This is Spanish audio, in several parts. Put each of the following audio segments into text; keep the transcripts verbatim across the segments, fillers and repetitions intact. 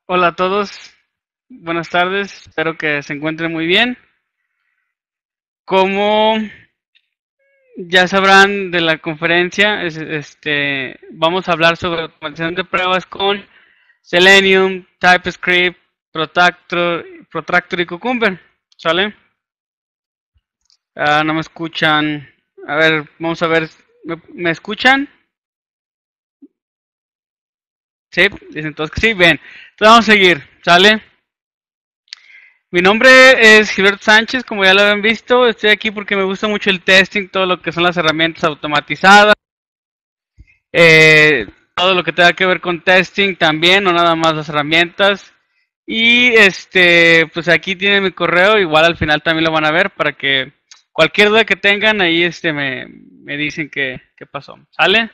Hola a todos, buenas tardes, espero que se encuentren muy bien. Como ya sabrán de la conferencia, es- este, vamos a hablar sobre automatización de pruebas con Selenium, TypeScript, Protractor, Protractor y Cucumber. ¿Sale? Ah, no me escuchan. A ver, vamos a ver. ¿Me, me escuchan? Sí, dicen todos que sí. Bien, entonces vamos a seguir. ¿Sale? Mi nombre es Gilberto Sánchez, como ya lo habían visto, estoy aquí porque me gusta mucho el testing, todo lo que son las herramientas automatizadas, eh, todo lo que tenga que ver con testing también, no nada más las herramientas. Y este, pues aquí tienen mi correo, igual al final también lo van a ver para que cualquier duda que tengan ahí este me, me dicen qué, qué pasó. ¿Sale?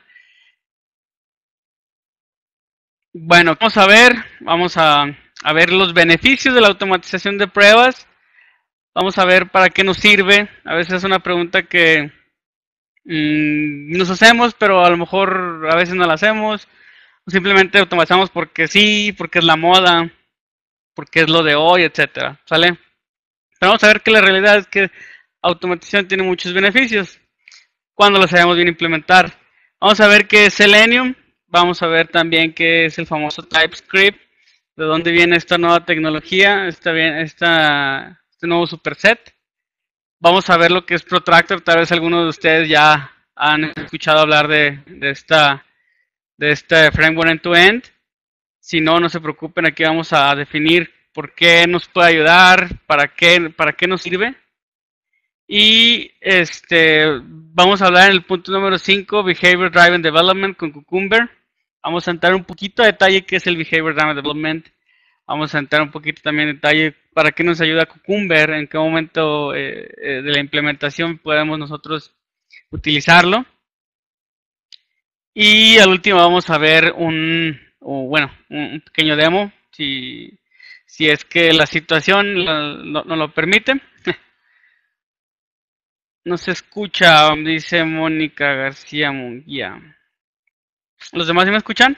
Bueno, vamos a ver, vamos a, a ver los beneficios de la automatización de pruebas. Vamos a ver para qué nos sirve. A veces es una pregunta que mmm, nos hacemos, pero a lo mejor a veces no la hacemos. Simplemente automatizamos porque sí, porque es la moda, porque es lo de hoy, etcétera. ¿Sale? Pero vamos a ver que la realidad es que automatización tiene muchos beneficios cuando lo sabemos bien implementar. Vamos a ver qué es Selenium. Vamos a ver también qué es el famoso TypeScript, de dónde viene esta nueva tecnología, esta, esta, este nuevo superset. Vamos a ver lo que es Protractor. Tal vez algunos de ustedes ya han escuchado hablar de, de esta de este framework end-to-end. Si no, no se preocupen, aquí vamos a definir por qué nos puede ayudar, para qué, para qué nos sirve. Y este, vamos a hablar en el punto número cinco, Behavior Driven Development con Cucumber. Vamos a entrar un poquito a detalle qué es el Behavior Driven Development. Vamos a entrar un poquito también en detalle para qué nos ayuda Cucumber, en qué momento eh, eh, de la implementación podemos nosotros utilizarlo. Y al último vamos a ver un, o bueno, un pequeño demo, si, si es que la situación no, no lo permite. No se escucha, dice Mónica García Munguía. ¿Los demás sí me escuchan?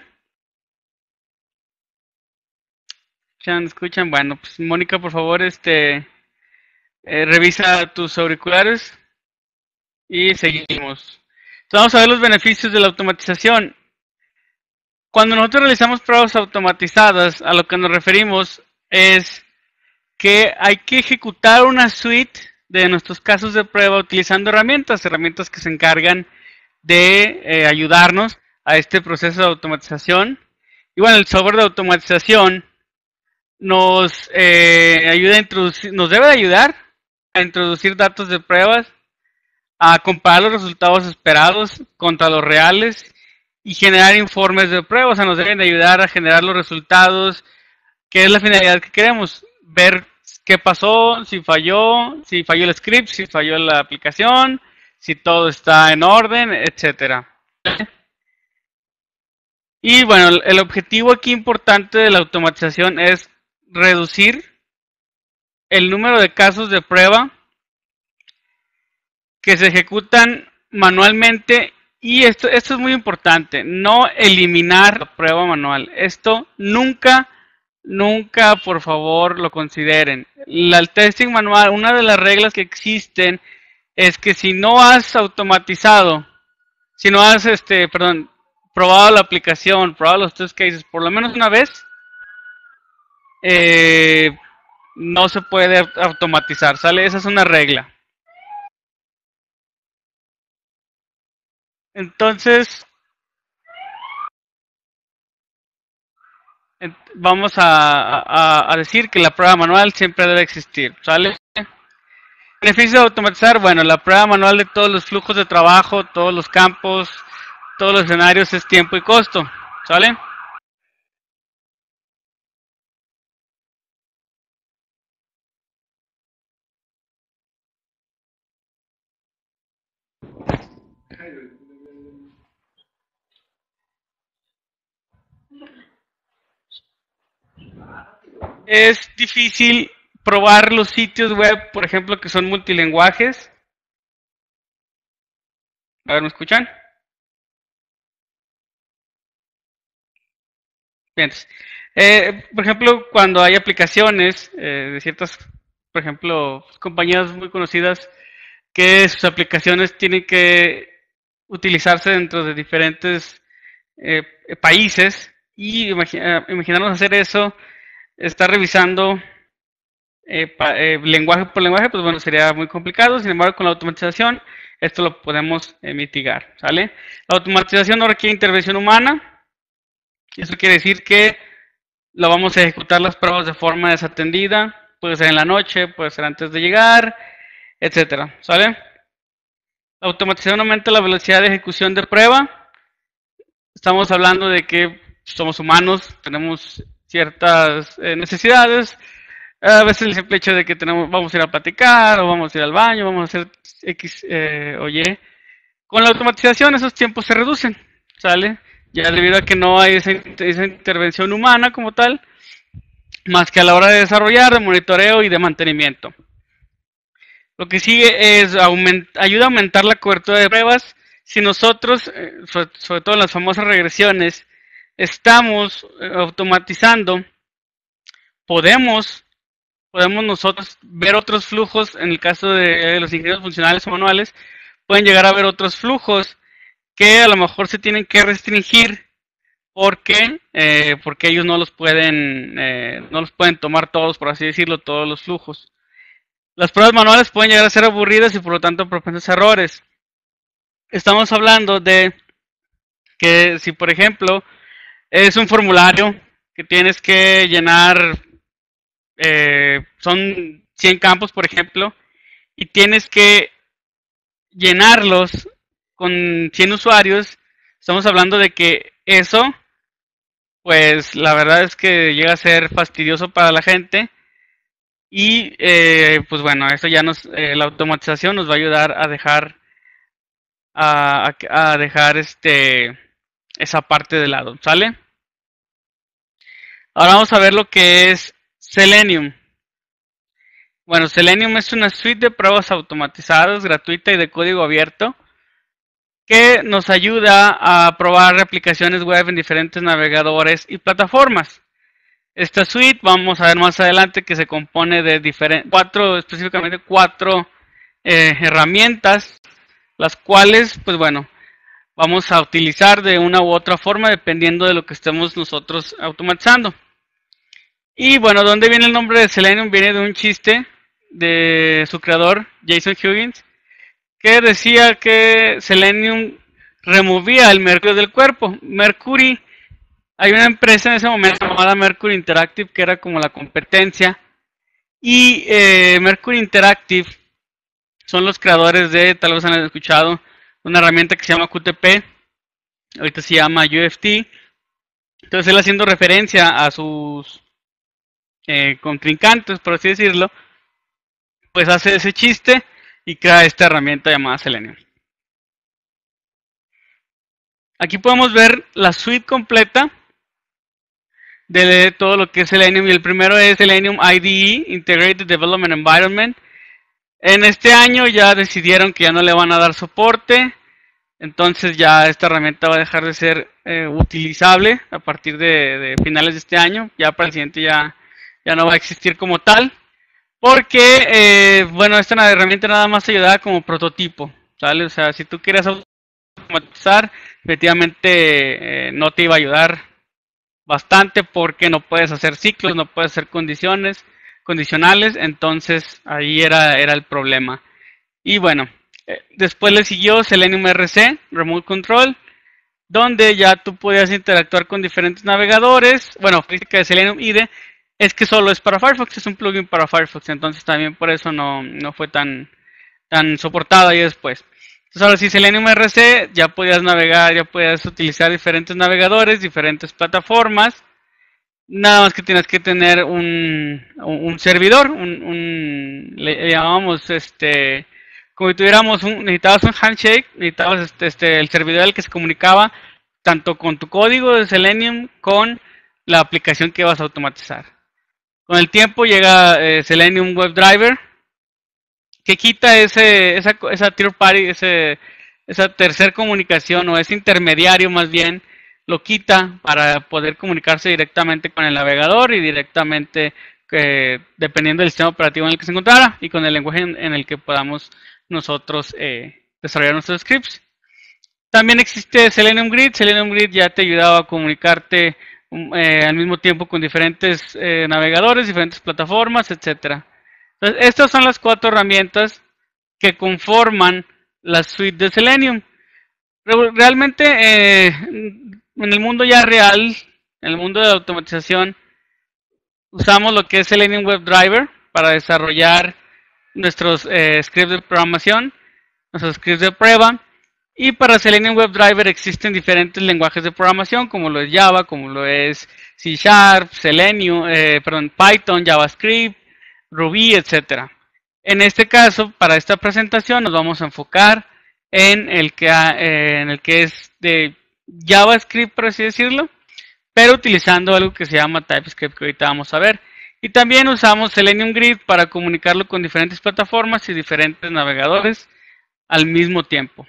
¿Escuchan? ¿Escuchan? Bueno, pues Mónica, por favor, este, eh, revisa tus auriculares y seguimos. Entonces vamos a ver los beneficios de la automatización. Cuando nosotros realizamos pruebas automatizadas, a lo que nos referimos es que hay que ejecutar una suite de nuestros casos de prueba utilizando herramientas, herramientas que se encargan de eh, ayudarnos a este proceso de automatización. Y bueno, el software de automatización nos eh, ayuda a introducir, nos debe de ayudar a introducir datos de pruebas, a comparar los resultados esperados contra los reales y generar informes de pruebas. O sea, nos deben de ayudar a generar los resultados, que es la finalidad que queremos, ver qué pasó, si falló, si falló el script, si falló la aplicación, si todo está en orden, etcétera. Y bueno, el objetivo aquí importante de la automatización es reducir el número de casos de prueba que se ejecutan manualmente. Y esto, esto es muy importante, no eliminar la prueba manual. Esto nunca, nunca, por favor, lo consideren. La, el testing manual, una de las reglas que existen es que si no has automatizado, si no has, este, perdón, probado la aplicación, probado los test cases por lo menos una vez, eh, no se puede automatizar, ¿sale? Esa es una regla. Entonces, vamos a, a, a, decir que la prueba manual siempre debe existir, ¿sale? Beneficio de automatizar, bueno, la prueba manual de todos los flujos de trabajo, todos los campos, todos los escenarios es tiempo y costo, ¿sale? Es difícil probar los sitios web, por ejemplo, que son multilenguajes. A ver, ¿me escuchan? Bien. Eh, por ejemplo, cuando hay aplicaciones eh, de ciertas, por ejemplo, compañías muy conocidas que sus aplicaciones tienen que utilizarse dentro de diferentes eh, países y imagina, imaginarnos hacer eso, estar revisando eh, pa, eh, lenguaje por lenguaje, pues bueno, sería muy complicado. Sin embargo, con la automatización, esto lo podemos eh, mitigar, ¿sale? La automatización no requiere intervención humana. Eso quiere decir que lo vamos a ejecutar las pruebas de forma desatendida. Puede ser en la noche, puede ser antes de llegar, etcétera, ¿sale? La automatización aumenta la velocidad de ejecución de prueba. Estamos hablando de que somos humanos, tenemos ciertas eh, necesidades. A veces el simple hecho de que tenemos, vamos a ir a platicar o vamos a ir al baño, vamos a hacer X eh, o Y. Con la automatización esos tiempos se reducen, ¿sale? Ya debido a que no hay esa, esa intervención humana como tal, más que a la hora de desarrollar, de monitoreo y de mantenimiento. Lo que sigue es aument, ayuda a aumentar la cobertura de pruebas. Si nosotros, eh, sobre, sobre todo en las famosas regresiones, estamos eh, automatizando, podemos podemos nosotros ver otros flujos. En el caso de los ingenieros funcionales o manuales, pueden llegar a ver otros flujos que a lo mejor se tienen que restringir porque, eh, porque ellos no los pueden eh, no los pueden tomar todos, por así decirlo, todos los flujos. Las pruebas manuales pueden llegar a ser aburridas y por lo tanto propensas a errores. Estamos hablando de que si, por ejemplo, es un formulario que tienes que llenar, eh, son cien campos, por ejemplo, y tienes que llenarlos con cien usuarios, estamos hablando de que eso, pues la verdad es que llega a ser fastidioso para la gente y eh, pues bueno, eso ya nos, eh, la automatización nos va a ayudar a dejar, a, a, a dejar este, esa parte de lado, ¿sale? Ahora vamos a ver lo que es Selenium. Bueno, Selenium es una suite de pruebas automatizadas, gratuita y de código abierto, que nos ayuda a probar aplicaciones web en diferentes navegadores y plataformas. Esta suite, vamos a ver más adelante, que se compone de diferentes, cuatro, específicamente cuatro eh, herramientas, las cuales, pues bueno, vamos a utilizar de una u otra forma dependiendo de lo que estemos nosotros automatizando. Y bueno, ¿dónde viene el nombre de Selenium? Viene de un chiste de su creador, Jason Huggins, que decía que Selenium removía el mercurio del cuerpo. Mercury, hay una empresa en ese momento llamada Mercury Interactive que era como la competencia, y eh, Mercury Interactive son los creadores de, tal vez han escuchado, una herramienta que se llama Q T P, ahorita se llama U F T. Entonces él, haciendo referencia a sus eh, contrincantes, por así decirlo, pues hace ese chiste y crea esta herramienta llamada Selenium. Aquí podemos ver la suite completa de todo lo que es Selenium, y el primero es Selenium I D E, Integrated Development Environment. En este año ya decidieron que ya no le van a dar soporte, entonces ya esta herramienta va a dejar de ser eh, utilizable a partir de, de finales de este año. Ya para el siguiente ya, ya no va a existir como tal, porque eh, bueno, esta herramienta nada más ayuda como prototipo, ¿sale? O sea, si tú quieres automatizar, efectivamente eh, no te iba a ayudar bastante, porque no puedes hacer ciclos, no puedes hacer condiciones condicionales, entonces ahí era, era el problema. Y bueno, eh, después le siguió Selenium R C, Remote Control, donde ya tú podías interactuar con diferentes navegadores. Bueno, física de Selenium I D E es que solo es para Firefox, es un plugin para Firefox, entonces también por eso no, no fue tan, tan soportado ahí después. Entonces ahora sí, Selenium R C, ya podías navegar, ya podías utilizar diferentes navegadores, diferentes plataformas. Nada más que tienes que tener un, un servidor, un, un, le llamamos este, como si tuviéramos un, necesitabas un handshake, necesitabas este, este, el servidor al que se comunicaba tanto con tu código de Selenium con la aplicación que vas a automatizar. Con el tiempo llega eh, Selenium WebDriver, que quita ese, esa, esa third party, ese, esa tercer comunicación o ese intermediario más bien lo quita para poder comunicarse directamente con el navegador y directamente eh, dependiendo del sistema operativo en el que se encontrara y con el lenguaje en, en el que podamos nosotros eh, desarrollar nuestros scripts. También existe Selenium Grid. Selenium Grid ya te ayudaba a comunicarte eh, al mismo tiempo con diferentes eh, navegadores, diferentes plataformas, etcétera. Entonces, estas son las cuatro herramientas que conforman la suite de Selenium. Realmente, eh, en el mundo ya real, en el mundo de la automatización, usamos lo que es Selenium WebDriver para desarrollar nuestros eh, scripts de programación, nuestros scripts de prueba. Y para Selenium WebDriver existen diferentes lenguajes de programación, como lo es Java, como lo es C Sharp, Selenium, eh, perdón, Python, JavaScript, Ruby, etcétera. En este caso, para esta presentación, nos vamos a enfocar en el que, eh, en el que es de JavaScript, por así decirlo, pero utilizando algo que se llama TypeScript, que ahorita vamos a ver. Y también usamos Selenium Grid para comunicarlo con diferentes plataformas y diferentes navegadores al mismo tiempo.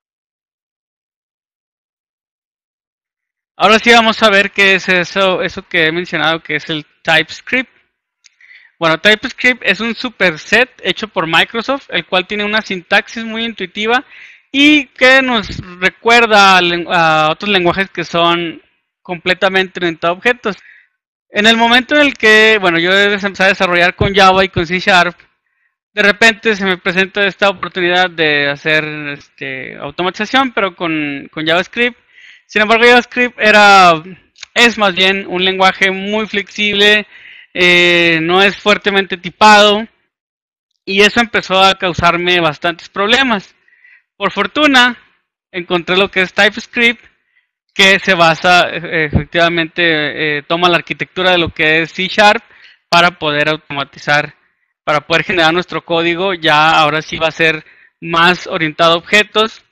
Ahora sí vamos a ver qué es eso, eso que he mencionado, que es el TypeScript. Bueno, TypeScript es un superset hecho por Microsoft, el cual tiene una sintaxis muy intuitiva y que nos recuerda a, a otros lenguajes que son completamente orientados a objetos. En el momento en el que, bueno, yo empecé a desarrollar con Java y con C Sharp, de repente se me presenta esta oportunidad de hacer este, automatización, pero con, con JavaScript. Sin embargo, JavaScript era, es más bien un lenguaje muy flexible, eh, no es fuertemente tipado, y eso empezó a causarme bastantes problemas. Por fortuna, encontré lo que es TypeScript, que se basa, efectivamente, eh, toma la arquitectura de lo que es C Sharp para poder automatizar, para poder generar nuestro código. Ya ahora sí va a ser más orientado a objetos.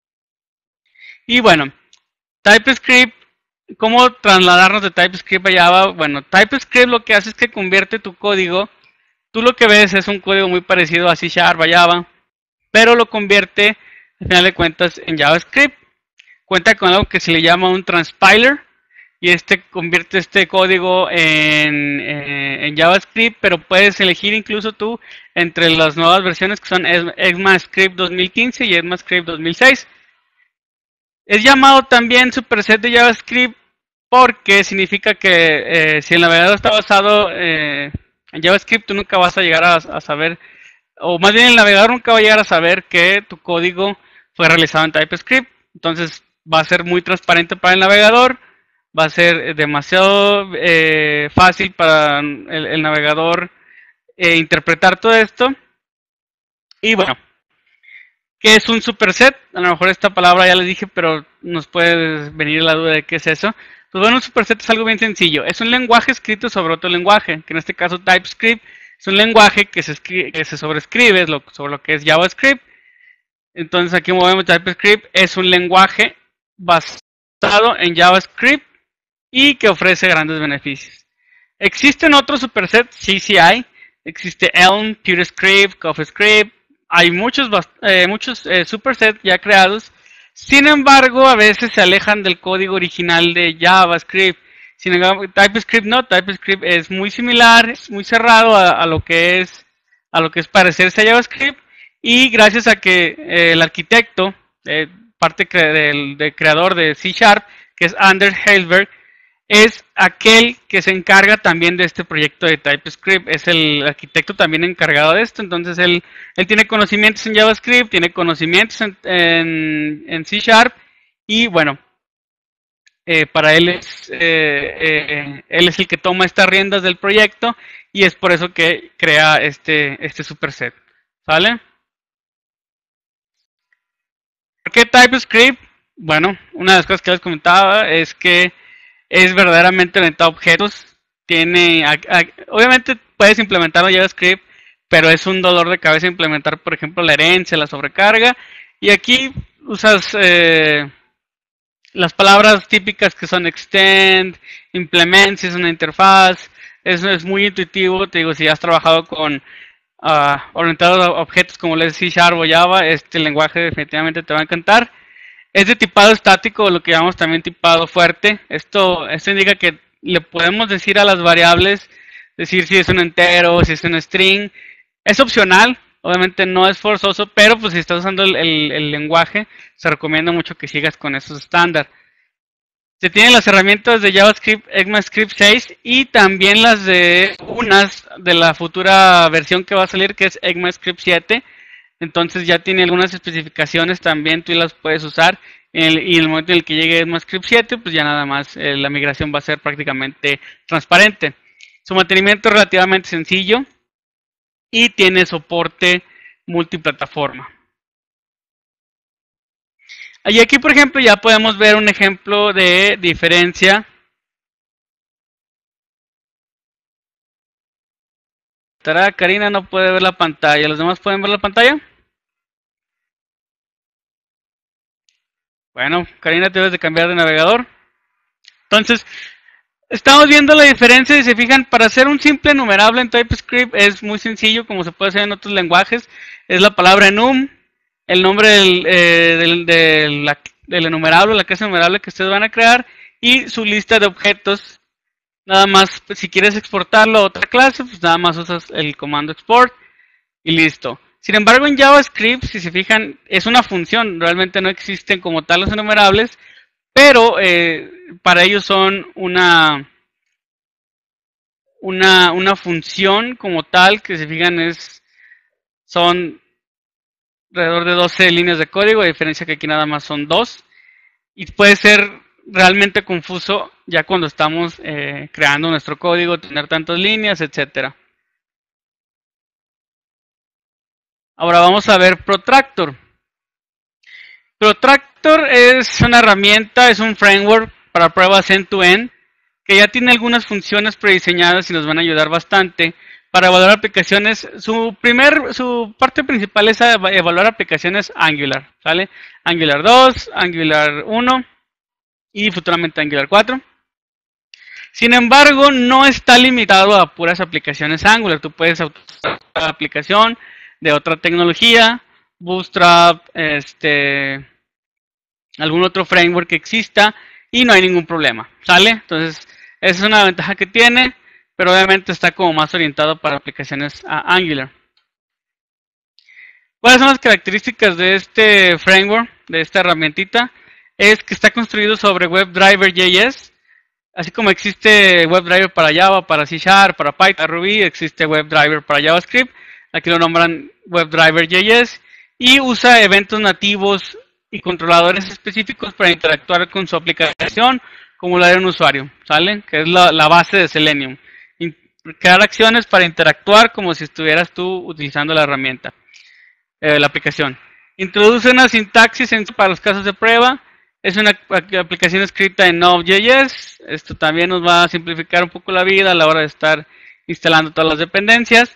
Y bueno, TypeScript, ¿cómo trasladarnos de TypeScript a Java? Bueno, TypeScript lo que hace es que convierte tu código. Tú lo que ves es un código muy parecido a C Sharp, a Java, pero lo convierte, al final de cuentas, en JavaScript. Cuenta con algo que se le llama un transpiler y este convierte este código en, eh, en JavaScript, pero puedes elegir incluso tú entre las nuevas versiones que son ECMAScript dos mil quince y ECMAScript dos mil seis. Es llamado también superset de JavaScript porque significa que eh, si el navegador está basado eh, en JavaScript, tú nunca vas a llegar a, a saber, o más bien el navegador nunca va a llegar a saber que tu código fue realizado en TypeScript. Entonces va a ser muy transparente para el navegador, va a ser demasiado eh, fácil para el, el navegador eh, interpretar todo esto. Y bueno, ¿qué es un superset? A lo mejor esta palabra ya les dije, pero nos puede venir la duda de qué es eso. Pues bueno, un superset es algo bien sencillo. Es un lenguaje escrito sobre otro lenguaje, que en este caso TypeScript es un lenguaje que se, que se sobrescribe lo, sobre lo que es JavaScript. Entonces aquí movemos TypeScript, es un lenguaje basado en JavaScript y que ofrece grandes beneficios. ¿Existen otros supersets? Sí, sí hay. Existe Elm, PureScript, CoffeeScript. Hay muchos, eh, muchos eh, supersets ya creados. Sin embargo, a veces se alejan del código original de JavaScript. Sin embargo, TypeScript no. TypeScript es muy similar, es muy cerrado a, a lo que es a lo que es parecerse a JavaScript. Y gracias a que eh, el arquitecto, eh, parte cre del, del creador de C Sharp, que es Anders Hejlberg, es aquel que se encarga también de este proyecto de TypeScript. Es el arquitecto también encargado de esto. Entonces él, él tiene conocimientos en JavaScript, tiene conocimientos en, en, en C Sharp. Y bueno, eh, para él es, eh, eh, él es el que toma estas riendas del proyecto. Y es por eso que crea este, este superset. ¿Sale? ¿Por qué TypeScript? Bueno, una de las cosas que les comentaba es que es verdaderamente orientado a objetos. Tiene, a, a, obviamente puedes implementar JavaScript, pero es un dolor de cabeza implementar, por ejemplo, la herencia, la sobrecarga. Y aquí usas eh, las palabras típicas que son extend, implement, si es una interfaz. Eso es muy intuitivo. Te digo, si has trabajado con Uh, orientado a objetos como les C Sharp o Java, este lenguaje definitivamente te va a encantar. Es de tipado estático, lo que llamamos también tipado fuerte. Esto, esto indica que le podemos decir a las variables, decir si es un entero, si es un string. Es opcional, obviamente no es forzoso, pero pues si estás usando el, el, el lenguaje, se recomienda mucho que sigas con esos estándar. Se tienen las herramientas de JavaScript, ECMAScript seis y también las de unas de la futura versión que va a salir, que es ECMAScript siete. Entonces ya tiene algunas especificaciones también, tú las puedes usar. El, y en el momento en el que llegue ECMAScript siete, pues ya nada más eh, la migración va a ser prácticamente transparente. Su mantenimiento es relativamente sencillo y tiene soporte multiplataforma. Y aquí, por ejemplo, ya podemos ver un ejemplo de diferencia. Karina no puede ver la pantalla. ¿Los demás pueden ver la pantalla? Bueno, Karina, debes de cambiar de navegador. Entonces, estamos viendo la diferencia y se fijan, para hacer un simple enumerable en TypeScript es muy sencillo, como se puede hacer en otros lenguajes. Es la palabra enum, el nombre del, eh, del, del, la, del enumerable, la clase enumerable que ustedes van a crear y su lista de objetos. Nada más, pues, si quieres exportarlo a otra clase, pues nada más usas el comando export y listo. Sin embargo, en JavaScript, si se fijan, es una función, realmente no existen como tal los enumerables, pero eh, para ellos son una, una, una función como tal, que se fijan es, son alrededor de doce líneas de código, a diferencia que aquí nada más son dos, y puede ser realmente confuso ya cuando estamos eh, creando nuestro código, tener tantas líneas, etcétera. Ahora vamos a ver Protractor. Protractor es una herramienta, es un framework para pruebas end-to-end, que ya tiene algunas funciones prediseñadas y nos van a ayudar bastante para evaluar aplicaciones. Su primer, su parte principal es evaluar aplicaciones Angular, ¿sale? Angular dos, Angular uno y futuramente Angular cuatro. Sin embargo, no está limitado a puras aplicaciones Angular. Tú puedes usar la aplicación de otra tecnología, Bootstrap, este, algún otro framework que exista y no hay ningún problema, ¿sale? Entonces, esa es una ventaja que tiene, pero obviamente está como más orientado para aplicaciones a Angular. ¿Cuáles son las características de este framework, de esta herramientita? Es que está construido sobre WebDriver punto J S. Así como existe WebDriver para Java, para C Sharp, para Python, Ruby, existe WebDriver para JavaScript. Aquí lo nombran WebDriver punto J S. Y usa eventos nativos y controladores específicos para interactuar con su aplicación como la de un usuario, ¿sale? Que es la, la base de Selenium. Crear acciones para interactuar como si estuvieras tú utilizando la herramienta, eh, la aplicación. Introduce una sintaxis en, para los casos de prueba. Es una aplicación escrita en Node punto J S. Esto también nos va a simplificar un poco la vida a la hora de estar instalando todas las dependencias.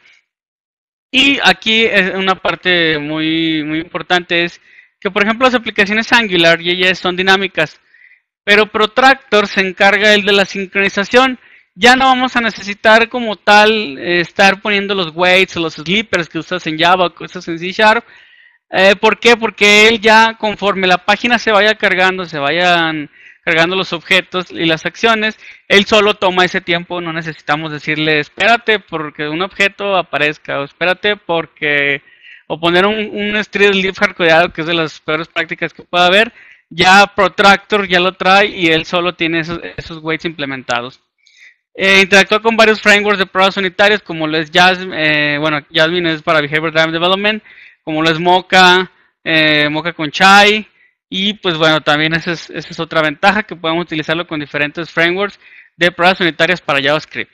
Y aquí es una parte muy, muy importante es que, por ejemplo, las aplicaciones Angular y J S son dinámicas, pero Protractor se encarga el de la sincronización. Ya no vamos a necesitar como tal eh, estar poniendo los waits o los sleepers que usas en Java o que usas en C Sharp. Eh, ¿Por qué? Porque él ya, conforme la página se vaya cargando, se vayan cargando los objetos y las acciones, él solo toma ese tiempo. No necesitamos decirle espérate porque un objeto aparezca, o espérate porque, o poner un, un string leaf hardcodeado, que es de las peores prácticas que pueda haber. Ya Protractor ya lo trae y él solo tiene esos, esos waits implementados. Eh, interactúa con varios frameworks de pruebas unitarias, como lo es Jasmine, eh, bueno, Jasmine es para Behavior Driven Development, como lo es Mocha, eh, Mocha con Chai, y pues bueno, también esa es, esa es otra ventaja, que podemos utilizarlo con diferentes frameworks de pruebas unitarias para JavaScript.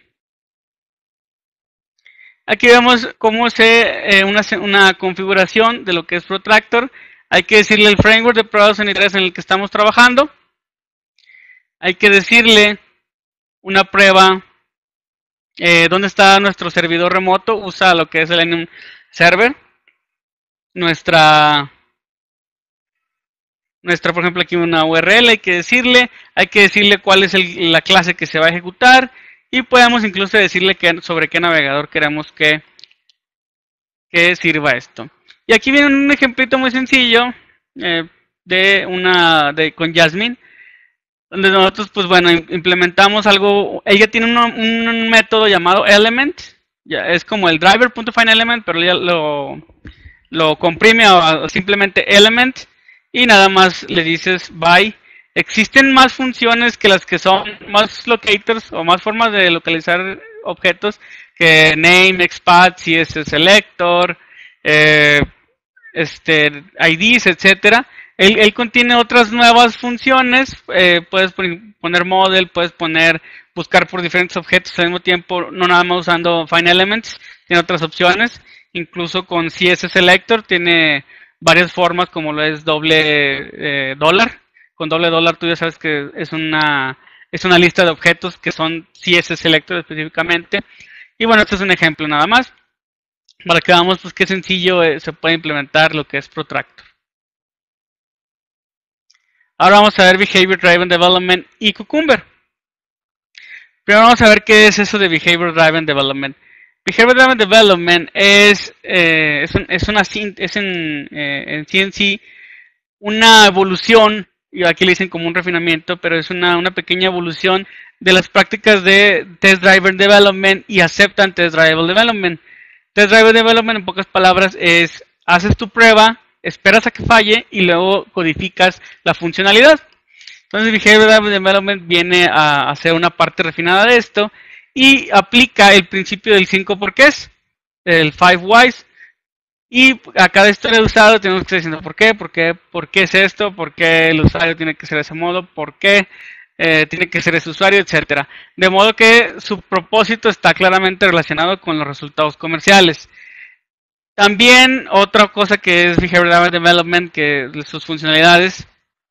Aquí vemos cómo se eh, una, una configuración de lo que es Protractor. Hay que decirle el framework de pruebas unitarias en el que estamos trabajando. Hay que decirle una prueba eh, donde está nuestro servidor remoto. Usa lo que es el Selenium Server. Nuestra, nuestra, por ejemplo, aquí una U R L hay que decirle. Hay que decirle cuál es el, la clase que se va a ejecutar. Y podemos incluso decirle que, sobre qué navegador queremos que, que sirva esto. Y aquí viene un ejemplito muy sencillo. Eh, de una de con Jasmine, donde nosotros, pues bueno, implementamos algo. Ella tiene un, un método llamado Element, ya es como el driver.fineElement, pero ella lo, lo comprime a, a simplemente Element y nada más le dices bye. Existen más funciones que las que son más locators o más formas de localizar objetos que name, expand, C S S selector, eh, este, I Ds, etcétera. Él, él contiene otras nuevas funciones. Eh, puedes poner model, puedes poner buscar por diferentes objetos al mismo tiempo, no nada más usando fineElements. Tiene otras opciones, incluso con C S S selector tiene varias formas, como lo es doble eh, dólar. Con doble dólar tú ya sabes que es una es una lista de objetos que son C S S selector específicamente. Y bueno, este es un ejemplo nada más para que veamos pues qué sencillo eh, se puede implementar lo que es Protractor. Ahora vamos a ver Behavior Driven Development y Cucumber. Primero vamos a ver qué es eso de Behavior Driven Development. Behavior Driven Development es, eh, es, un, es, una, es en, eh, en sí en sí una evolución, y aquí le dicen como un refinamiento, pero es una, una pequeña evolución de las prácticas de Test Driven Development y Acceptance Test Driven Development. Test Driven Development, en pocas palabras, es haces tu prueba, esperas a que falle y luego codificas la funcionalidad. Entonces Behavior Driven Development viene a hacer una parte refinada de esto y aplica el principio del cinco porqués, el five whys. Y a cada historia de usuario tenemos que estar diciendo por qué, por qué, por qué es esto, por qué el usuario tiene que ser de ese modo, por qué eh, tiene que ser ese usuario, etcétera. De modo que su propósito está claramente relacionado con los resultados comerciales. También otra cosa que es Behavior Driven Development, que sus funcionalidades,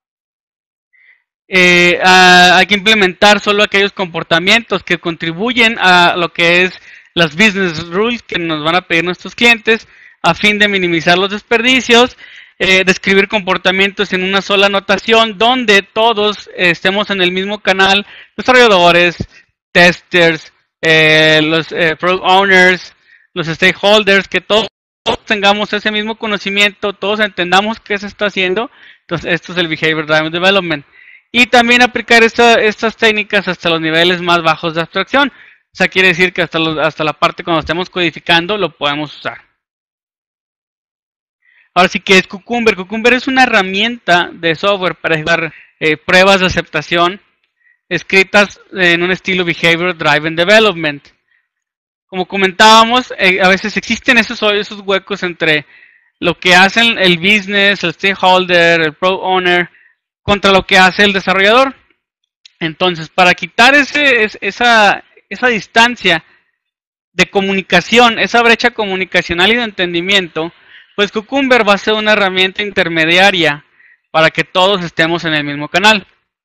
eh, a, hay que implementar solo aquellos comportamientos que contribuyen a lo que es las business rules que nos van a pedir nuestros clientes, a fin de minimizar los desperdicios, eh, describir comportamientos en una sola notación donde todos eh, estemos en el mismo canal, desarrolladores, testers, eh, los eh, product owners, los stakeholders, que todos tengamos ese mismo conocimiento, todos entendamos qué se está haciendo. Entonces esto es el Behavior Driven Development. Y también aplicar esta, estas técnicas hasta los niveles más bajos de abstracción. O sea, quiere decir que hasta, los, hasta la parte cuando estemos codificando lo podemos usar. Ahora sí, que es Cucumber. Cucumber es una herramienta de software para ejecutar eh, pruebas de aceptación escritas en un estilo Behavior Driven Development. Como comentábamos, eh, a veces existen esos, esos huecos entre lo que hacen el business, el stakeholder, el product owner, contra lo que hace el desarrollador. Entonces, para quitar ese, esa, esa distancia de comunicación, esa brecha comunicacional y de entendimiento, pues Cucumber va a ser una herramienta intermediaria para que todos estemos en el mismo canal.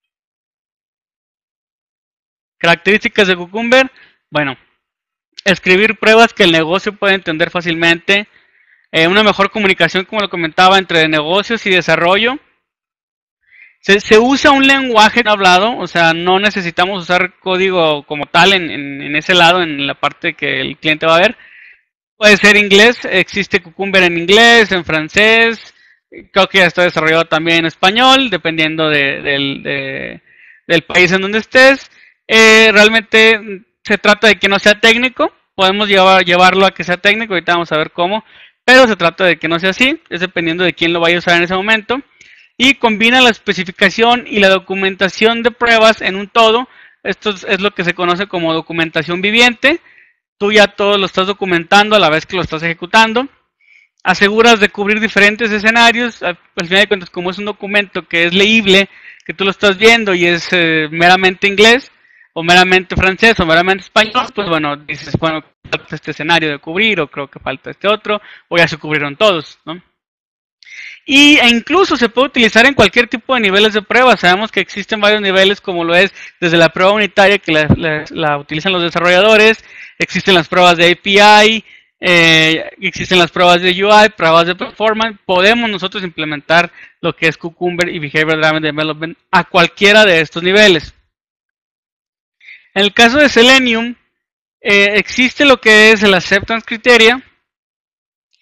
Características de Cucumber, bueno, escribir pruebas que el negocio puede entender fácilmente, eh, una mejor comunicación, como lo comentaba, entre negocios y desarrollo. Se, se usa un lenguaje hablado, o sea, no necesitamos usar código como tal en, en, en ese lado, en la parte que el cliente va a ver. Puede ser inglés, existe Cucumber en inglés, en francés, creo que ya está desarrollado también en español, dependiendo de, de, de, del país en donde estés. Eh, realmente se trata de que no sea técnico, podemos llevar, llevarlo a que sea técnico, ahorita vamos a ver cómo, pero se trata de que no sea así, es dependiendo de quién lo vaya a usar en ese momento. Y combina la especificación y la documentación de pruebas en un todo. Esto es lo que se conoce como documentación viviente. Tú ya todo lo estás documentando a la vez que lo estás ejecutando. Aseguras de cubrir diferentes escenarios. Al final de cuentas, como es un documento que es leíble, que tú lo estás viendo y es eh, meramente inglés, o meramente francés, o meramente español, pues bueno, dices, bueno, falta este escenario de cubrir, o creo que falta este otro, o ya se cubrieron todos, ¿no? Y, e incluso se puede utilizar en cualquier tipo de niveles de prueba. Sabemos que existen varios niveles, como lo es desde la prueba unitaria, que la, la, la utilizan los desarrolladores, existen las pruebas de A P I, eh, existen las pruebas de U I, pruebas de performance. Podemos nosotros implementar lo que es Cucumber y Behavior Driven Development a cualquiera de estos niveles. En el caso de Selenium, eh, existe lo que es el Acceptance Criteria,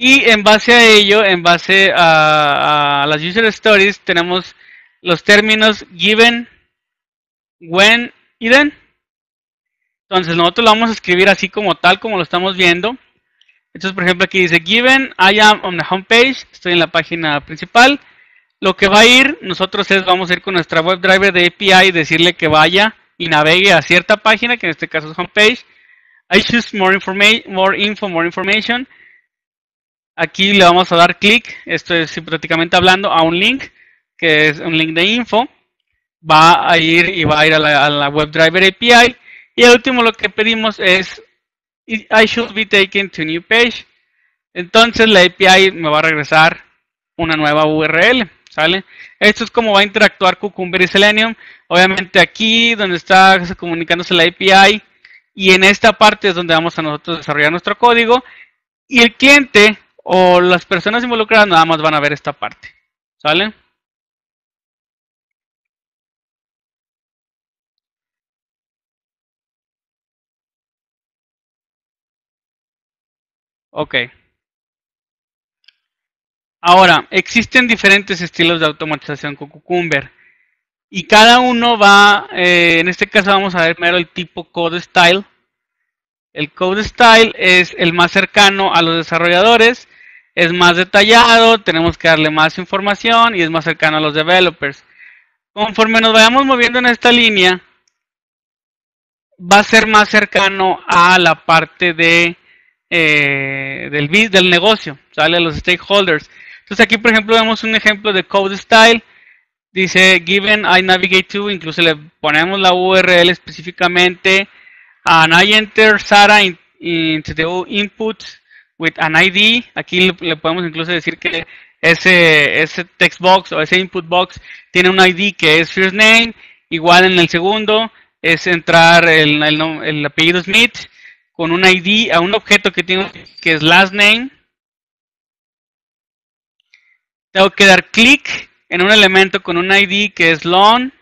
Y en base a ello, en base a, a las user stories, tenemos los términos given, when y then. Entonces nosotros lo vamos a escribir así como tal, como lo estamos viendo. Entonces, por ejemplo, aquí dice given, I am on the home page, estoy en la página principal. Lo que va a ir, nosotros es, vamos a ir con nuestra WebDriver de A P I y decirle que vaya y navegue a cierta página, que en este caso es homepage. I choose more information, more info, more information. Aquí le vamos a dar clic, esto es prácticamente hablando, a un link, que es un link de info. Va a ir y va a ir a la, a la WebDriver A P I. Y el último lo que pedimos es I should be taken to new page. Entonces la A P I me va a regresar una nueva U R L, ¿sale? Esto es como va a interactuar Cucumber y Selenium. Obviamente aquí donde está comunicándose la A P I y en esta parte es donde vamos a nosotros desarrollar nuestro código y el cliente o las personas involucradas nada más van a ver esta parte, ¿sale? Ok. Ahora, existen diferentes estilos de automatización con Cucumber. Y cada uno va, eh, en este caso vamos a ver primero el tipo Code Style. El Code Style es el más cercano a los desarrolladores, es más detallado, tenemos que darle más información y es más cercano a los developers. Conforme nos vayamos moviendo en esta línea, va a ser más cercano a la parte de, eh, del, del negocio, ¿sale? A los stakeholders. Entonces aquí, por ejemplo, vemos un ejemplo de Code Style. Dice, given I navigate to, incluso le ponemos la U R L específicamente, and I enter Sara in, into the input with an I D. Aquí le, le podemos incluso decir que ese, ese text box o ese input box tiene un I D que es first name. Igual en el segundo es entrar el, el, el apellido Smith con un I D a un objeto que tiene que es last name. Tengo que dar clic en un elemento con un I D que es long.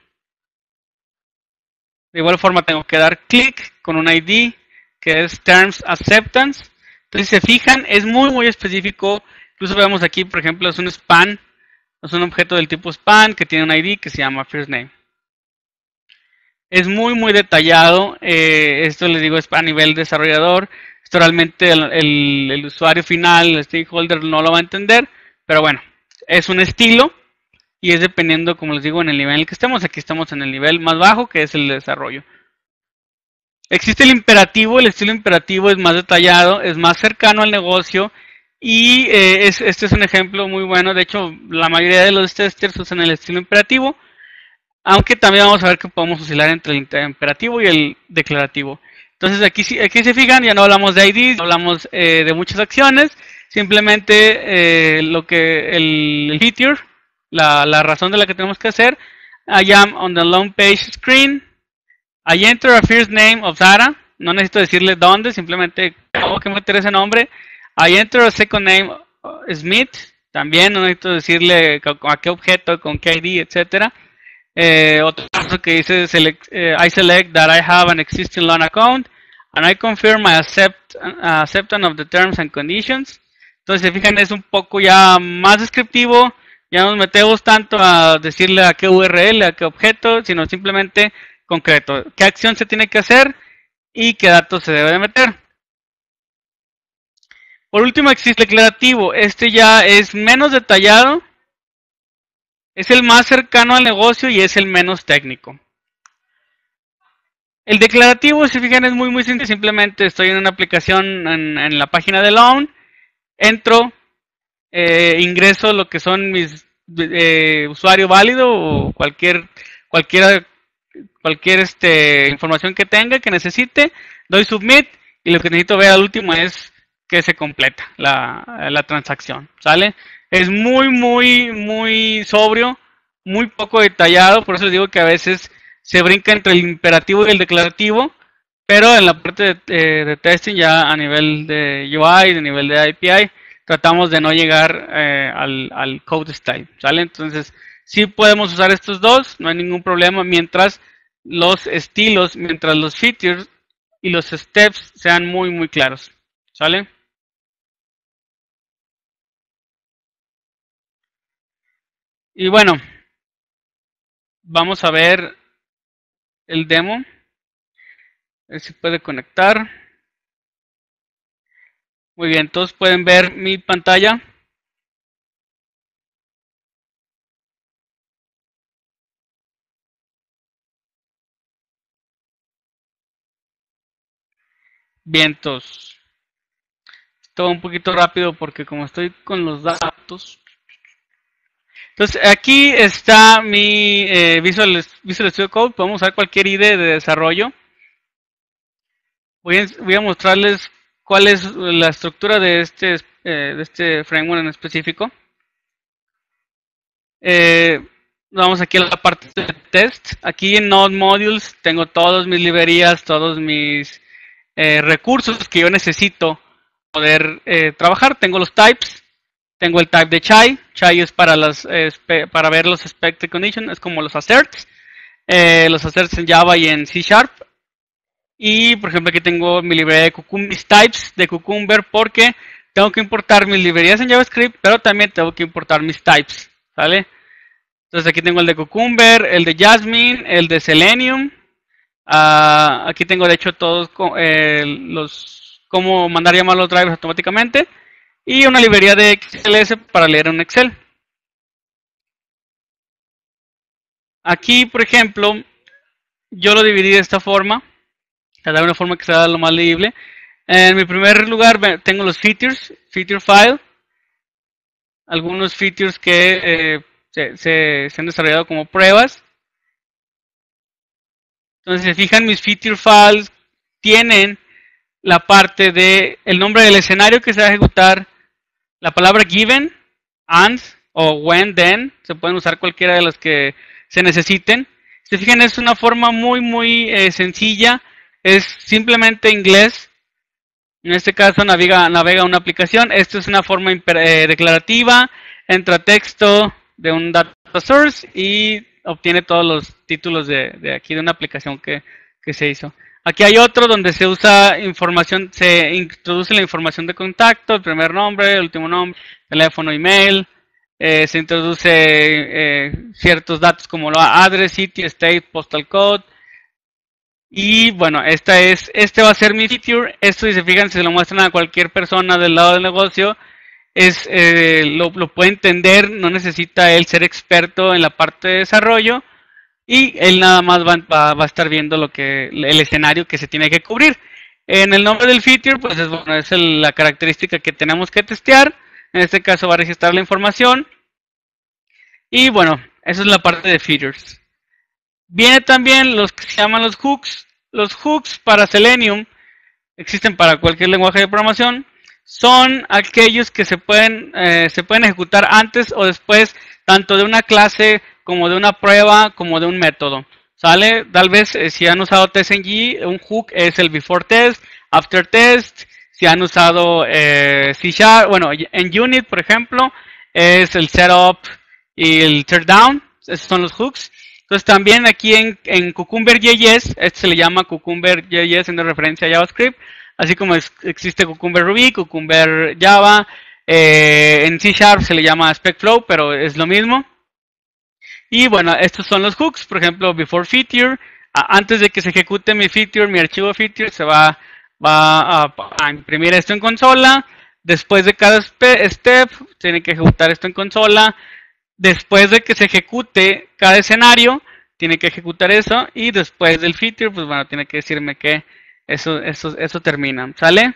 De igual forma tengo que dar clic con un I D que es terms acceptance. Entonces si se fijan, es muy muy específico. Incluso vemos aquí, por ejemplo, es un span. Es un objeto del tipo span que tiene un I D que se llama first name. Es muy muy detallado. Eh, esto les digo es a nivel desarrollador. Esto realmente el, el, el usuario final, el stakeholder no lo va a entender. Pero bueno, es un estilo. Y es dependiendo, como les digo, en el nivel en el que estemos. Aquí estamos en el nivel más bajo, que es el desarrollo. Existe el imperativo, el estilo imperativo es más detallado, es más cercano al negocio y eh, es, este es un ejemplo muy bueno. De hecho, la mayoría de los testers usan el estilo imperativo, aunque también vamos a ver que podemos oscilar entre el imperativo y el declarativo. Entonces aquí, aquí se fijan, ya no hablamos de I Ds, no hablamos eh, de muchas acciones, simplemente eh, lo que el, el feature, la, la razón de la que tenemos que hacer. I am on the long page screen. I enter a first name of Sara. No necesito decirle dónde, simplemente tengo que meter ese nombre. I enter a second name Smith. También no necesito decirle a qué objeto, con qué I D, etcétera. Eh, otro caso que dice select, eh, I select that I have an existing loan account and I confirm my accept, uh, acceptance of the terms and conditions. Entonces, se fijan, es un poco ya más descriptivo. Ya no nos metemos tanto a decirle a qué U R L, a qué objeto, sino simplemente concreto, qué acción se tiene que hacer y qué datos se debe de meter. Por último existe el declarativo. Este ya es menos detallado, es el más cercano al negocio y es el menos técnico. El declarativo, si fijan, es muy muy simple. Simplemente estoy en una aplicación en, en la página de Loan, entro, eh, ingreso lo que son mis eh, usuario válido o cualquier cualquier cualquier este, información que tenga, que necesite, doy submit y lo que necesito ver al último es que se completa la, la transacción, ¿sale? Es muy, muy, muy sobrio, muy poco detallado, por eso les digo que a veces se brinca entre el imperativo y el declarativo, pero en la parte de, eh, de testing ya a nivel de U I, de nivel de A P I, tratamos de no llegar eh, al, al code style, ¿sale? Entonces, sí podemos usar estos dos, no hay ningún problema, mientras los estilos, mientras los features y los steps sean muy, muy claros, ¿sale? Y bueno, vamos a ver el demo. A ver si puede conectar. Muy bien, todos pueden ver mi pantalla. Vientos. Esto va un poquito rápido porque como estoy con los datos. Entonces aquí está mi eh, Visual, Visual Studio Code. Podemos usar cualquier I D E de desarrollo. Voy a, voy a mostrarles cuál es la estructura de este, eh, de este framework en específico. Eh, vamos aquí a la parte de test. Aquí en Node Modules tengo todas mis librerías, todos mis eh, recursos que yo necesito poder eh, trabajar. Tengo los types, tengo el type de Chai. Chai es para, las, eh, para ver los expected conditions, es como los asserts. Eh, los asserts en Java y en C Sharp. Y por ejemplo aquí tengo mi librería de Cucumber, mis types de Cucumber, porque tengo que importar mis librerías en JavaScript, pero también tengo que importar mis types, ¿vale? Entonces aquí tengo el de Cucumber, el de Jasmine, el de Selenium. Uh, aquí tengo de hecho todos eh, los cómo mandar llamar a los drivers automáticamente. Y una librería de X L S para leer un Excel. Aquí, por ejemplo, yo lo dividí de esta forma. De una forma que sea lo más legible. En mi primer lugar tengo los features, feature file. Algunos features que eh, se, se, se han desarrollado como pruebas. Entonces, si se fijan, mis feature files tienen la parte de el nombre del escenario que se va a ejecutar, la palabra given, and o when, then, se pueden usar cualquiera de las que se necesiten. Si se fijan, es una forma muy, muy eh, sencilla, es simplemente inglés. En este caso navega, navega una aplicación, esto es una forma eh, declarativa, entra texto de un data source y obtiene todos los títulos de, de aquí de una aplicación que, que se hizo. Aquí hay otro donde se usa información, se introduce la información de contacto, el primer nombre, el último nombre, teléfono, email, eh, se introduce eh, ciertos datos como la address, city, state, postal code. Y bueno, esta es, este va a ser mi feature. Esto, si se fijan, si se lo muestran a cualquier persona del lado del negocio, es, eh, lo, lo puede entender, no necesita él ser experto en la parte de desarrollo. Y él nada más va, va, va a estar viendo lo que el escenario que se tiene que cubrir. En el nombre del feature, pues es, bueno, es el, la característica que tenemos que testear. En este caso va a registrar la información. Y bueno, esa es la parte de features. Viene también los que se llaman los hooks. Los hooks para Selenium, existen para cualquier lenguaje de programación, son aquellos que se pueden, eh, se pueden ejecutar antes o después, tanto de una clase como de una prueba, como de un método. ¿Sale? Tal vez eh, si han usado TestNG, un hook es el before test, after test. Si han usado eh, C Sharp, bueno, en Unit, por ejemplo, es el setup y el teardown. Esos son los hooks. Entonces también aquí en, en Cucumber J S, este se le llama Cucumber J S en referencia a JavaScript, así como es, existe Cucumber Ruby, Cucumber Java, eh, en C Sharp se le llama SpecFlow, pero es lo mismo. Y bueno, estos son los hooks, por ejemplo, before feature, a, antes de que se ejecute mi feature, mi archivo feature, se va, va a, a imprimir esto en consola. Después de cada step, tiene que ejecutar esto en consola. Después de que se ejecute cada escenario, tiene que ejecutar eso. Y después del feature, pues bueno, tiene que decirme que eso, eso, eso termina. ¿Sale?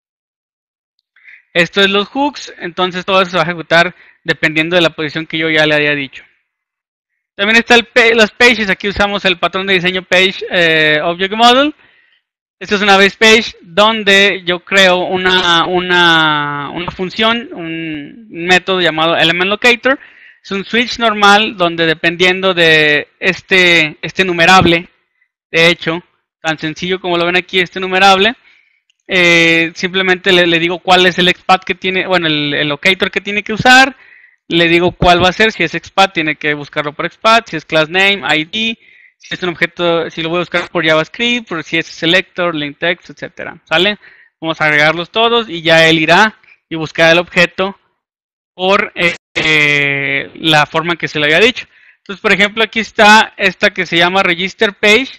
Esto es los hooks. Entonces todo eso se va a ejecutar dependiendo de la posición que yo ya le haya dicho. También está el, los pages. Aquí usamos el patrón de diseño page eh, object model. Esta es una base page donde yo creo una, una, una función, un método llamado element locator. Es un switch normal donde dependiendo de este, este numerable, de hecho, tan sencillo como lo ven aquí, este numerable, eh, simplemente le, le digo cuál es el XPath que tiene, bueno, el, el locator que tiene que usar, le digo cuál va a ser, si es XPath tiene que buscarlo por XPath, si es class name, I D, si es un objeto, si lo voy a buscar por JavaScript, por si es selector, link text, etcétera. ¿Sale? Vamos a agregarlos todos y ya él irá y buscará el objeto por... Eh, eh, la forma en que se le había dicho. Entonces, por ejemplo, aquí está esta que se llama Register Page.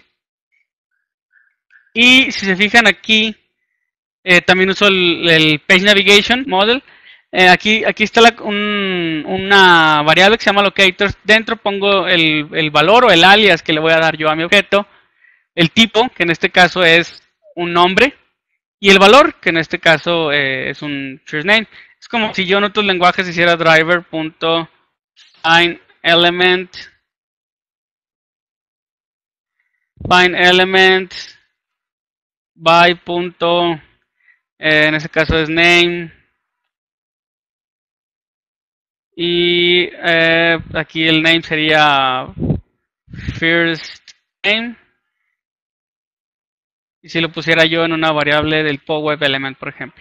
Y si se fijan aquí, eh, también uso el, el Page Navigation Model. Eh, aquí, aquí está la, un, una variable que se llama Locators. Dentro pongo el, el valor o el alias que le voy a dar yo a mi objeto. El tipo, que en este caso es un nombre. Y el valor, que en este caso eh, es un first name. Es como si yo en otros lenguajes hiciera driver.find_element find element by punto, eh, en este caso es name. Y eh, aquí el name sería first name. Y si lo pusiera yo en una variable del PoWeb element, por ejemplo.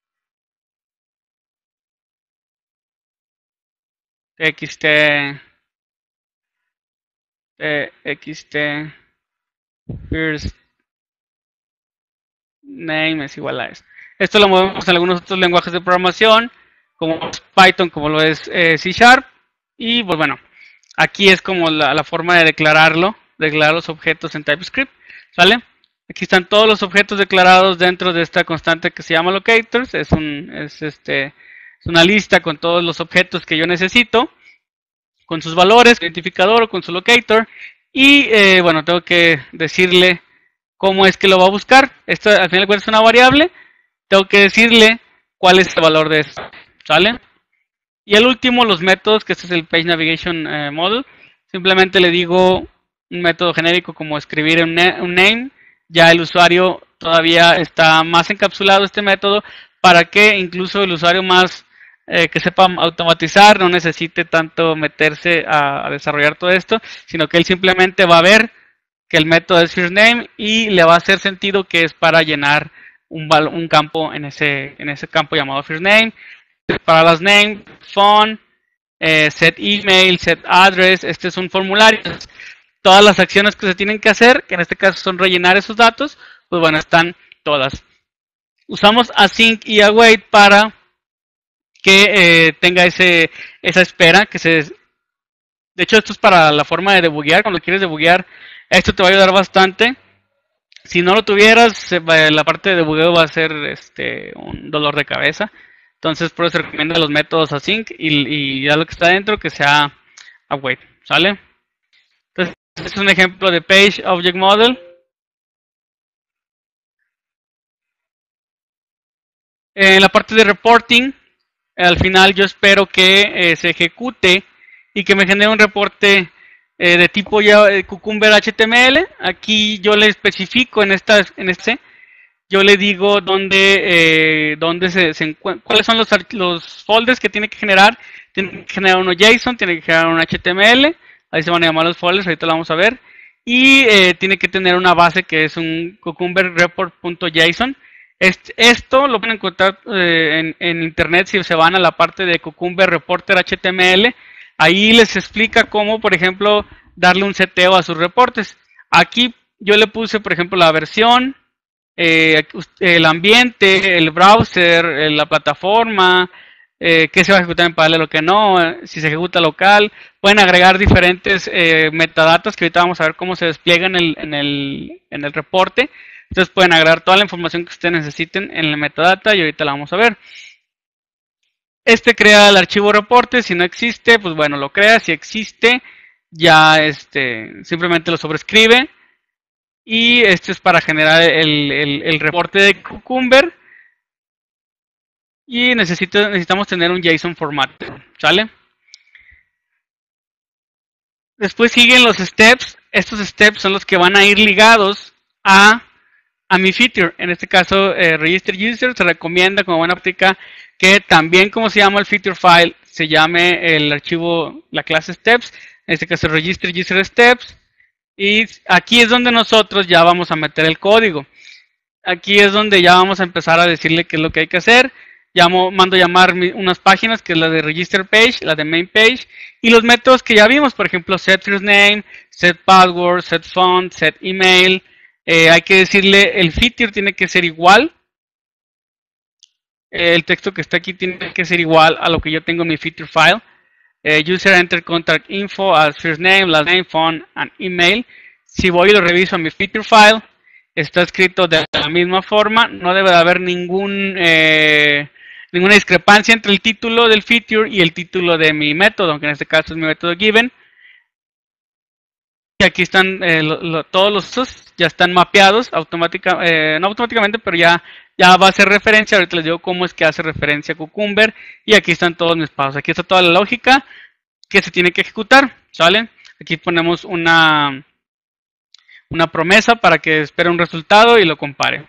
txt txt first name es igual a esto. Esto lo movemos en algunos otros lenguajes de programación, como Python, como lo es eh, C Sharp. Y pues bueno, aquí es como la, la forma de declararlo, declarar los objetos en TypeScript, ¿sale? Aquí están todos los objetos declarados dentro de esta constante que se llama locators. Es, un, es, este, es una lista con todos los objetos que yo necesito, con sus valores, identificador o con su locator. Y eh, bueno, tengo que decirle cómo es que lo va a buscar. Esto al final de cuentas es una variable. Tengo que decirle cuál es el valor de esto, ¿sale? Y el último, los métodos, que este es el Page Navigation eh, Model. Simplemente le digo un método genérico como escribir un, un name. Ya el usuario todavía está más encapsulado este método para que incluso el usuario más eh, que sepa automatizar no necesite tanto meterse a, a desarrollar todo esto, sino que él simplemente va a ver que el método es firstName y le va a hacer sentido que es para llenar un, un campo en ese, en ese campo llamado firstName. Para las name, phone, eh, set email, set address, este es un formulario. Todas las acciones que se tienen que hacer, que en este caso son rellenar esos datos, pues bueno, están todas. Usamos async y await para que eh, tenga ese, esa espera, que se... De hecho, esto es para la forma de debuguear. Cuando quieres debuguear, esto te va a ayudar bastante. Si no lo tuvieras, la parte de debugueo va a ser este, un dolor de cabeza. Entonces, por eso se recomienda los métodos async y, y ya lo que está dentro que sea await, ¿sale? Entonces, este es un ejemplo de Page Object Model. En la parte de reporting, al final yo espero que eh, se ejecute y que me genere un reporte eh, de tipo ya, eh, Cucumber H T M L. Aquí yo le especifico en, esta, en este, yo le digo dónde, eh, dónde se, se encuentran, cuáles son los, los folders que tiene que generar. Tiene que generar uno JSON, tiene que generar un H T M L, ahí se van a llamar los folders, ahorita lo vamos a ver. Y eh, tiene que tener una base que es un Cucumber report.json. Esto lo pueden encontrar eh, en, en internet si se van a la parte de Cucumber Reporter H T M L. Ahí les explica cómo, por ejemplo, darle un seteo a sus reportes. Aquí yo le puse, por ejemplo, la versión, eh, el ambiente, el browser, eh, la plataforma, eh, qué se va a ejecutar en paralelo, lo que no, eh, si se ejecuta local. Pueden agregar diferentes eh, metadatas que ahorita vamos a ver cómo se despliegan en el, en el, en el reporte. Entonces pueden agregar toda la información que ustedes necesiten en la metadata y ahorita la vamos a ver. Este crea el archivo reporte. Si no existe, pues bueno, lo crea. Si existe, ya este, simplemente lo sobrescribe. Y este es para generar el, el, el reporte de Cucumber. Y necesito, necesitamos tener un JSON format, ¿sale? Después siguen los steps. Estos steps son los que van a ir ligados a a mi feature. En este caso, eh, Register User se recomienda como buena práctica que también, como se llama el feature file, se llame el archivo, la clase steps. En este caso, Register User Steps. Y aquí es donde nosotros ya vamos a meter el código. Aquí es donde ya vamos a empezar a decirle qué es lo que hay que hacer. Llamo, mando llamar unas páginas, que es la de Register Page, la de Main Page, y los métodos que ya vimos, por ejemplo, set first name, set password, set font, set email. Eh, hay que decirle, el feature tiene que ser igual. Eh, el texto que está aquí tiene que ser igual a lo que yo tengo en mi feature file. eh, user enter contact info as first name, last name, phone and email. Si voy y lo reviso en mi feature file, está escrito de la misma forma, no debe de haber ningún eh, ninguna discrepancia entre el título del feature y el título de mi método, aunque en este caso es mi método given. Y aquí están eh, lo, lo, todos los usos ya están mapeados automáticamente, eh, no automáticamente, pero ya, ya va a hacer referencia. Ahorita les digo cómo es que hace referencia a Cucumber. Y aquí están todos mis pasos. Aquí está toda la lógica que se tiene que ejecutar, ¿sale? Aquí ponemos una, una promesa para que espere un resultado y lo compare.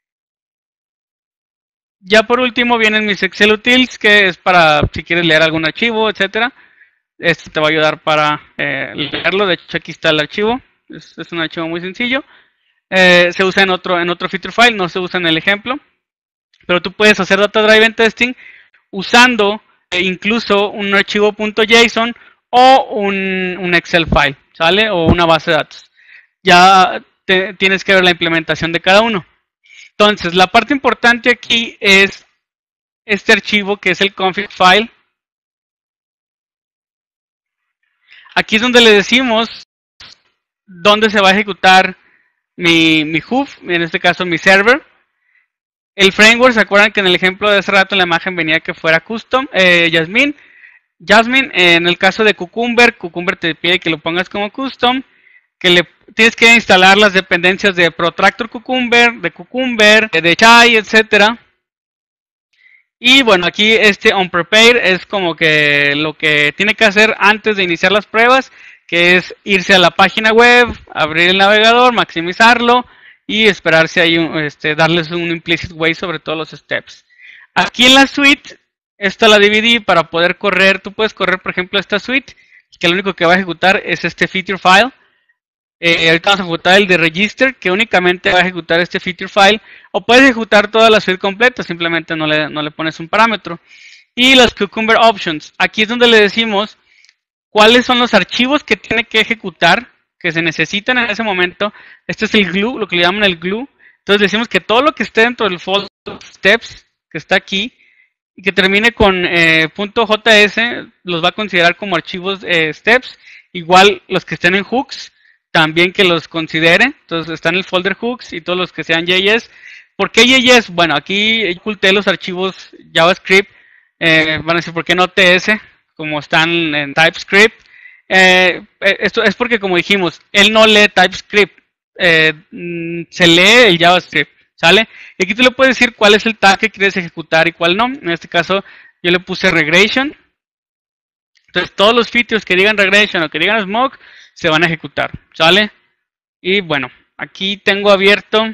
Ya por último vienen mis Excel Utils, que es para si quieres leer algún archivo, etcétera. Este te va a ayudar para eh, leerlo. De hecho, aquí está el archivo. Es, es un archivo muy sencillo. Eh, se usa en otro, en otro feature file, no se usa en el ejemplo. Pero tú puedes hacer data driven testing usando eh, incluso un archivo .json o un, un Excel file, ¿sale? O una base de datos. Ya te, tienes que ver la implementación de cada uno. Entonces, la parte importante aquí es este archivo que es el config file. Aquí es donde le decimos dónde se va a ejecutar mi, mi hub, en este caso mi server. El framework, ¿se acuerdan que en el ejemplo de hace rato en la imagen venía que fuera custom? Eh, Jasmine. Jasmine, en el caso de Cucumber, Cucumber te pide que lo pongas como custom, que le tienes que instalar las dependencias de Protractor Cucumber, de Cucumber, de Chai, etcétera. Y bueno, aquí este onPrepare es como que lo que tiene que hacer antes de iniciar las pruebas, que es irse a la página web, abrir el navegador, maximizarlo y esperarse ahí, este, darles un implicit way sobre todos los steps. Aquí en la suite, esta la dividí para poder correr. Tú puedes correr, por ejemplo, esta suite, que lo único que va a ejecutar es este feature file. Eh, ahorita vamos a ejecutar el de register, que únicamente va a ejecutar este feature file, o puedes ejecutar toda la suite completa, simplemente no le, no le pones un parámetro. Y los Cucumber Options, aquí es donde le decimos cuáles son los archivos que tiene que ejecutar, que se necesitan en ese momento. Este es el glue, lo que le llaman el glue. Entonces decimos que todo lo que esté dentro del folder steps, que está aquí, y que termine con eh, .js, los va a considerar como archivos eh, steps. Igual los que estén en hooks, también que los considere. Entonces está en el folder hooks y todos los que sean J S. ¿Por qué J S? Bueno, aquí oculté los archivos JavaScript. Eh, van a decir, ¿por qué no T S? Como están en TypeScript. Eh, esto es porque, como dijimos, él no lee TypeScript. Eh, se lee el JavaScript, ¿sale? Y aquí tú le puedes decir cuál es el tag que quieres ejecutar y cuál no. En este caso, yo le puse regression. Entonces, todos los features que digan regression o que digan smoke se van a ejecutar, ¿sale? Y bueno, aquí tengo abierto,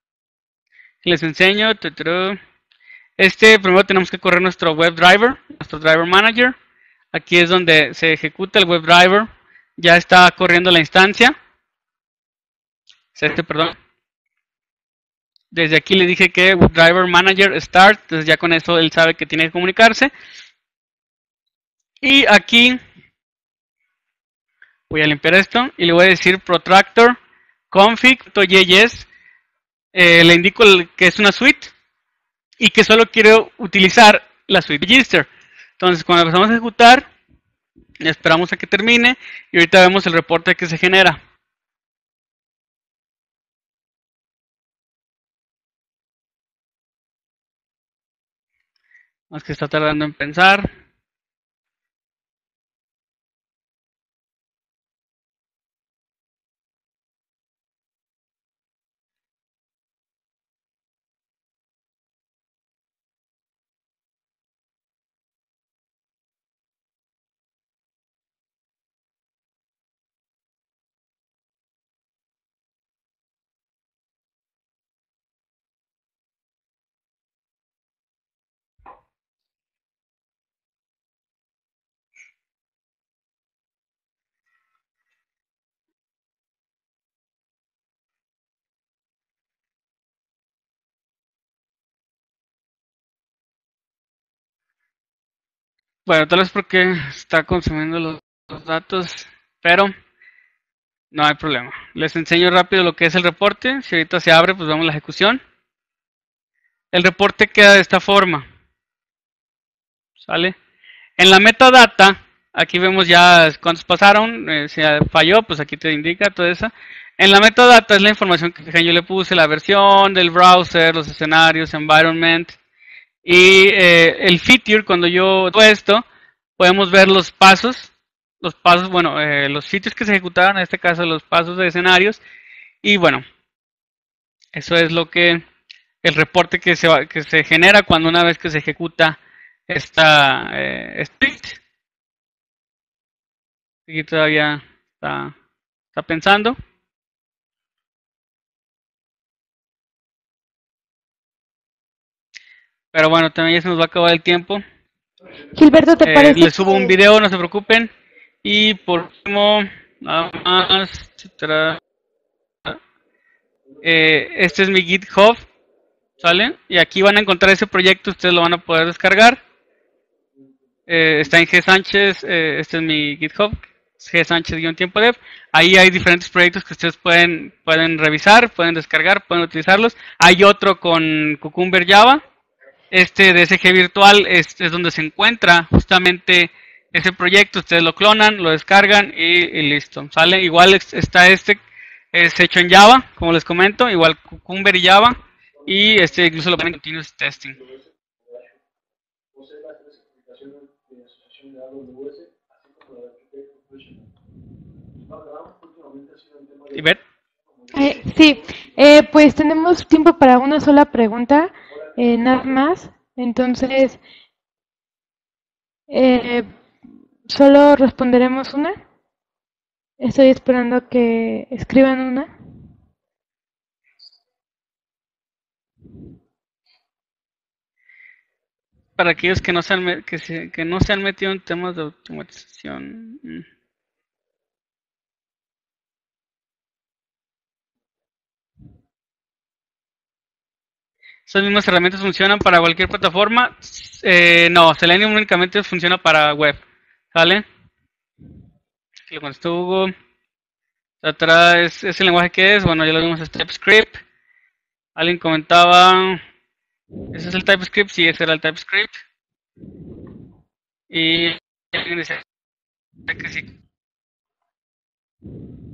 les enseño. Este, primero tenemos que correr nuestro WebDriver, nuestro Driver Manager. Aquí es donde se ejecuta el WebDriver. Ya está corriendo la instancia. Este, perdón. Desde aquí le dije que WebDriver Manager Start. Entonces ya con eso él sabe que tiene que comunicarse. Y aquí voy a limpiar esto y le voy a decir protractor config.js. Eh, le indico que es una suite y que solo quiero utilizar la suite register. Entonces cuando empezamos a ejecutar, esperamos a que termine y ahorita vemos el reporte que se genera. Más que está tardando en pensar. Bueno, tal vez porque está consumiendo los, los datos, pero no hay problema. Les enseño rápido lo que es el reporte. Si ahorita se abre, pues vemos la ejecución. El reporte queda de esta forma. ¿Sale? En la metadata Aquí vemos ya cuántos pasaron, eh, si falló, pues aquí te indica todo eso. En la metadata es la información que yo le puse, la versión del browser, los escenarios, environment. Y eh, el feature, cuando yo todo esto, podemos ver los pasos, los pasos, bueno, eh, los features que se ejecutaron, en este caso los pasos de escenarios. Y bueno, eso es lo que, el reporte que se, va, que se genera cuando una vez que se ejecuta esta eh, script. Aquí todavía está, está pensando. Pero bueno, también ya se nos va a acabar el tiempo. Gilberto, ¿te eh, parece? Les subo un video, no se preocupen. Y por último, nada más, etcétera. Eh, este es mi GitHub, ¿sale? Y aquí van a encontrar ese proyecto, ustedes lo van a poder descargar. Eh, está en G Sánchez, eh, este es mi GitHub, G Sánchez-tiempo dev. Ahí hay diferentes proyectos que ustedes pueden, pueden revisar, pueden descargar, pueden utilizarlos. Hay otro con Cucumber Java. Este D S G virtual es, es donde se encuentra justamente ese proyecto. Ustedes lo clonan, lo descargan y, y listo. Sale. Igual está este, es hecho en Java, como les comento, igual Cucumber y Java. Y este incluso lo ponen en continuous testing. ¿Y ver? Eh, sí, eh, pues tenemos tiempo para una sola pregunta, eh, nada más. Entonces, eh, solo responderemos una. Estoy esperando que escriban una. Para aquellos que no se han, que se, que no se han metido en temas de automatización. Esas mismas herramientas funcionan para cualquier plataforma. Eh, no, Selenium únicamente funciona para web. ¿Sale? Aquí lo contestó Hugo. Atrás, ¿ese lenguaje que es? Bueno, ya lo vimos, es TypeScript. Alguien comentaba, ¿ese es el TypeScript? Sí, ese era el TypeScript. Y alguien decía que sí.